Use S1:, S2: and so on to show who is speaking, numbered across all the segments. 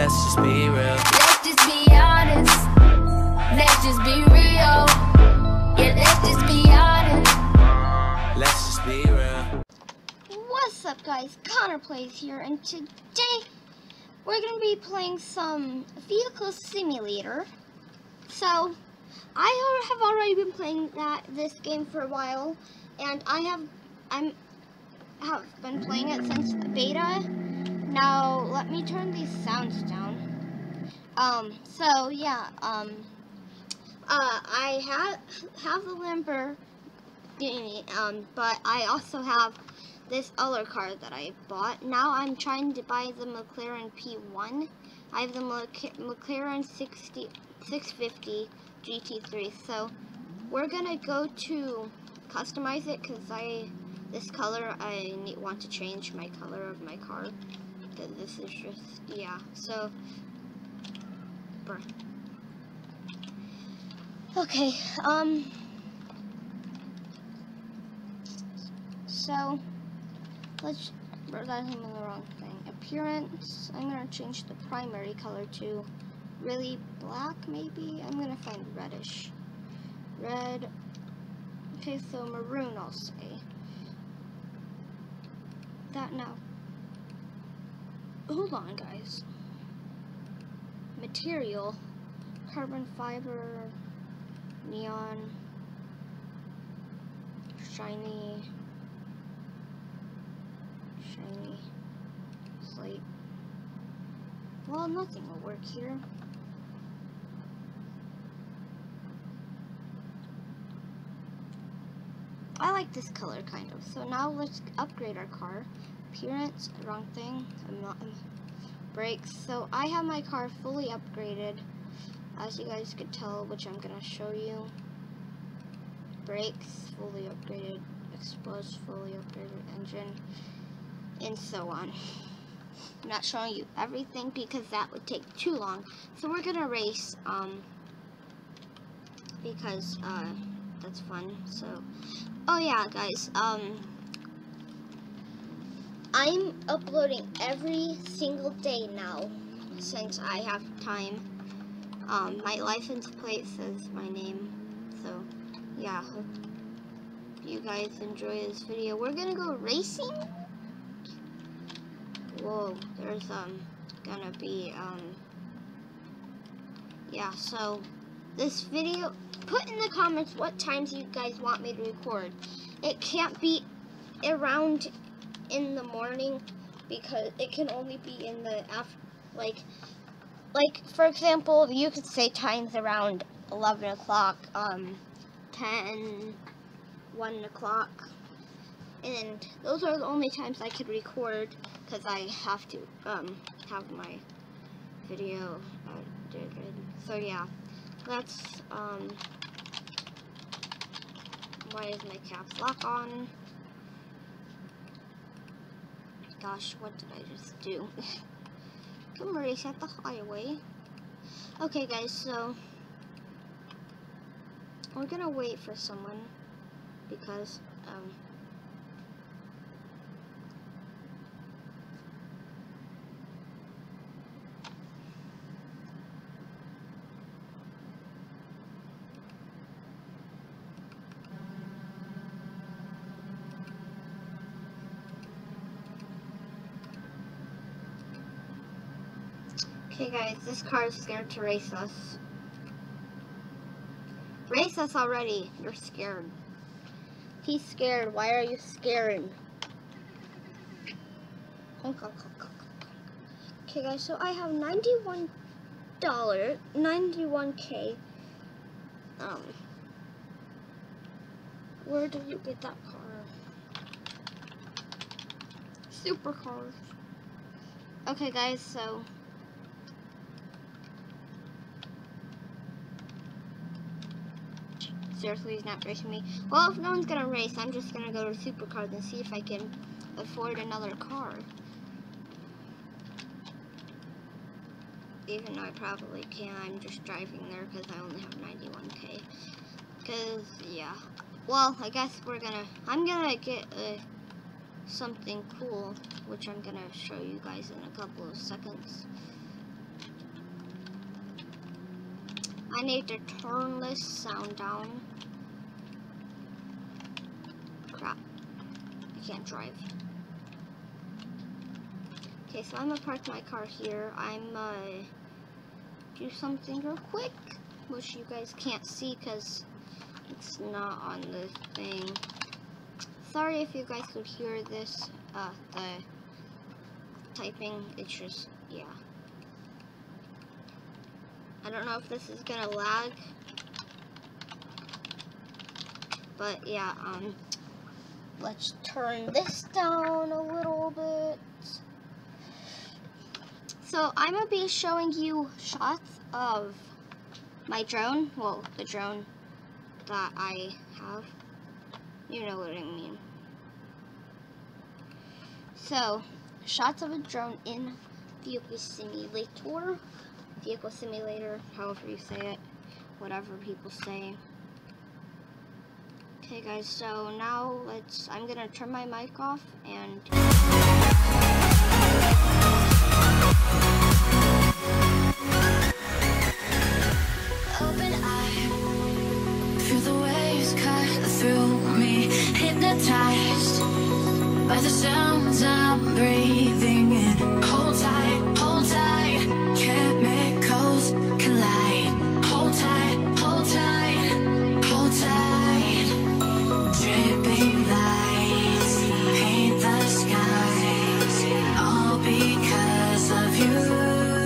S1: let's just be real.
S2: Let's just be honest. Let's just be real. Yeah, let's just be honest.
S1: Let's just be real.
S3: What's up, guys? Connor Plays here, and today we're going to be playing some Vehicle Simulator. So, I have already been playing this game for a while, and I have been playing it since the beta. Now, let me turn these sounds down. So yeah, I have the Lamborghini, but I also have this other car that I bought. Now I'm trying to buy the McLaren P1. I have the McLaren 650 GT3. So we're gonna go to customize it because this color I want to change my color of my car because this is just So okay, so let's, that's the wrong thing. Appearance, I'm gonna change the primary color to really black, maybe. I'm gonna find reddish. Red. Okay, so maroon, I'll say. That now. Hold on, guys. Material. Carbon fiber. Neon. Shiny. Slate. Well, nothing will work here. I like this color, kind of. So now let's upgrade our car. Appearance, wrong thing. Brakes. So I have my car fully upgraded, as you guys could tell, which I'm gonna show you. Brakes, fully upgraded. Exposed, fully upgraded. Engine, and so on. I'm not showing you everything because that would take too long. So we're gonna race, because that's fun. So, oh yeah, guys, I'm uploading every single day now since I have time. My license plate says my name. So yeah, hope you guys enjoy this video. We're gonna go racing. Whoa, there's gonna be yeah, so this video, put in the comments what times you guys want me to record. It can't be around in the morning because it can only be in the like for example, you could say times around 11 o'clock, 10, 1 o'clock, and those are the only times I could record because I have to have my video edited. So yeah, let's why is my caps lock on? Gosh, what did I just do? Come race at the highway. Okay, guys, so we're gonna wait for someone because okay, guys, this car is scared to race us. Race us already. You're scared. He's scared. Why are you scared? Okay, guys, so I have $91K. Where did you get that car? Supercars. Okay, guys, so seriously, he's not racing me. Well, if no one's gonna race, I'm just gonna go to Supercars and see if I can afford another car. Even though I probably can, I'm just driving there because I only have 91K. Because, yeah. Well, I guess I'm gonna get something cool, which I'm gonna show you guys in a couple of seconds. I need to turn this sound down. Crap. I can't drive. Okay, so I'm gonna park my car here. I'm do something real quick, which you guys can't see because it's not on the thing. Sorry if you guys could hear this, the typing. It's just, yeah. I don't know if this is gonna lag, but yeah, let's turn this down a little bit. So I'm gonna be showing you shots of my drone, well, the drone that I have. You know what I mean. So, shots of a drone in Vehicle Simulator, however you say it, whatever people say. Okay guys, so now I'm gonna turn my mic off and
S2: Open eye, feel the waves cut through me, hypnotized by the sounds I'm breathing in. Hold tight, chemicals collide. Hold tight, hold tight, hold tight. Dripping lights paint the skies, all because of you.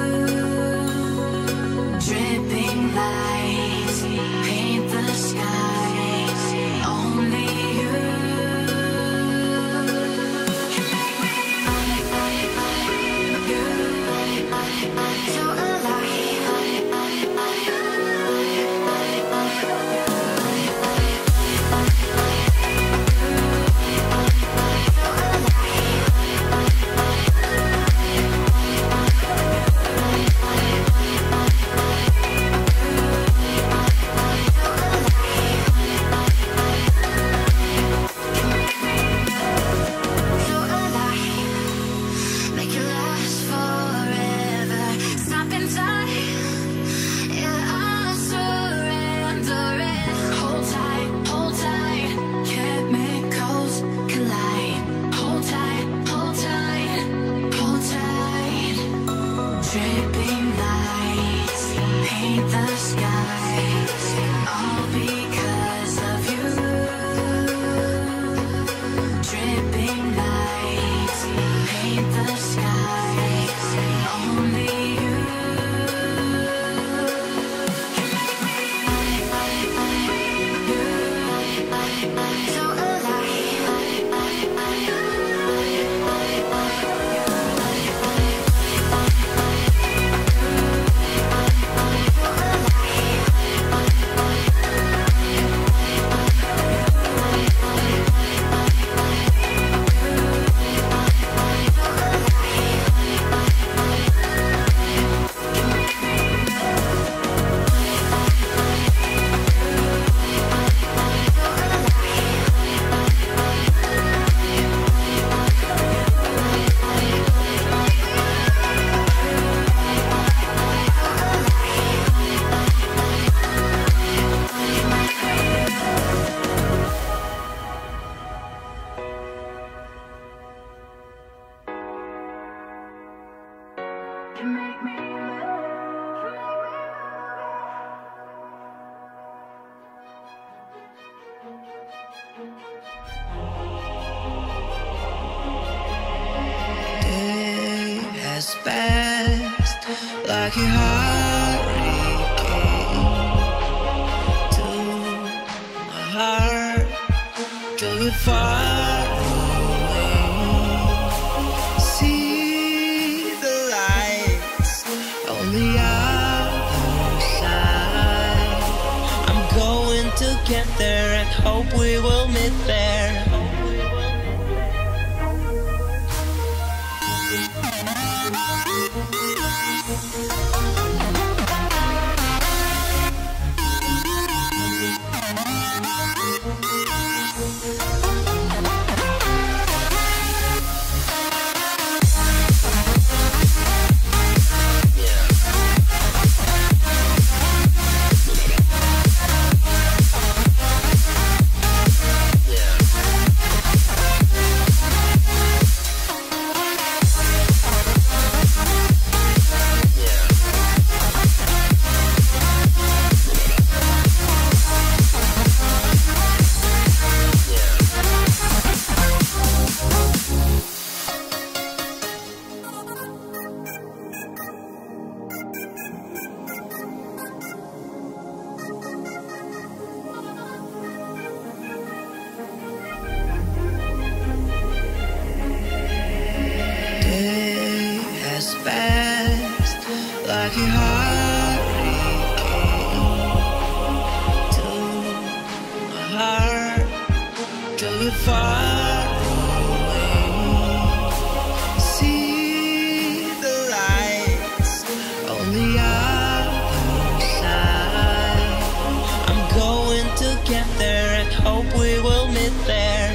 S2: Dripping lights paint the skies, only you. So alive. Dripping lights paint the skies, all because of you. Dripping lights paint the skies, only you. So alive.
S1: Day has passed like a hurricane to my heart, till you're far away. See the lights on the other side. I'm going to get there and hope we will meet there. like a hurricane to my heart, till you're far away. See the lights on the other side. I'm going to get there and hope we will meet there.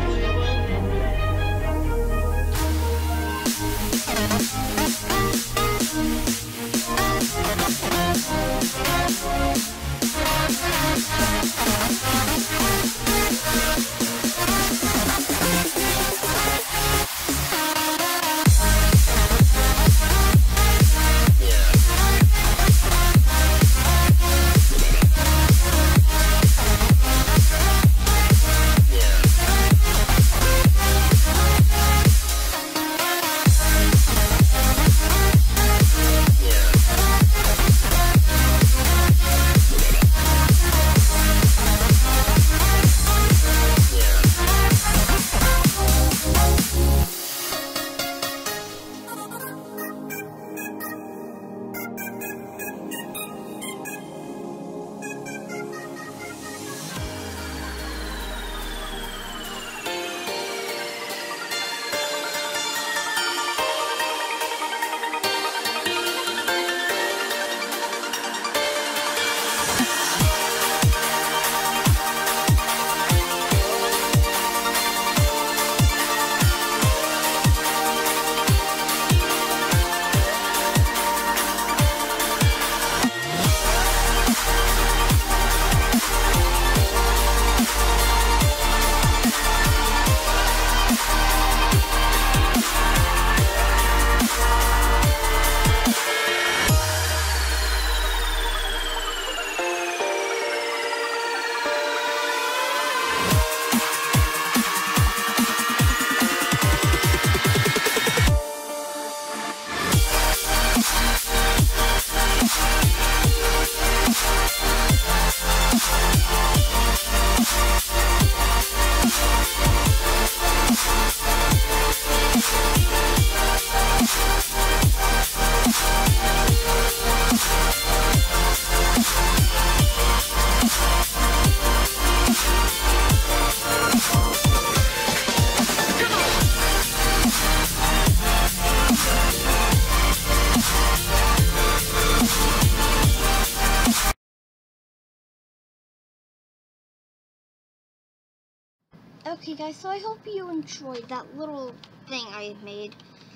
S3: Okay guys, so I hope you enjoyed that little thing I made.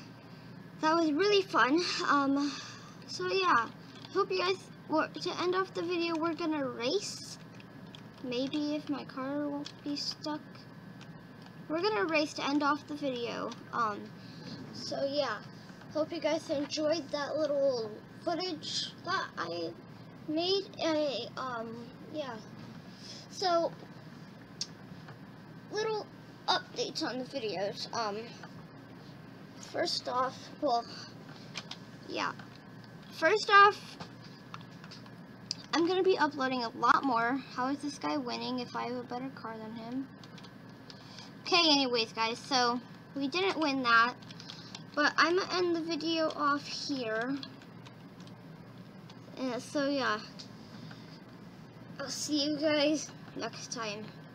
S3: That was really fun. So yeah, hope you guys, to end off the video, we're gonna race. Maybe if my car won't be stuck. We're gonna race to end off the video. So yeah, hope you guys enjoyed that little footage that I made. Yeah. So, little updates on the videos. First off, I'm gonna be uploading a lot more. How is this guy winning if I have a better car than him? Okay, anyways guys, so we didn't win that, but I'm gonna end the video off here. So yeah, I'll see you guys next time.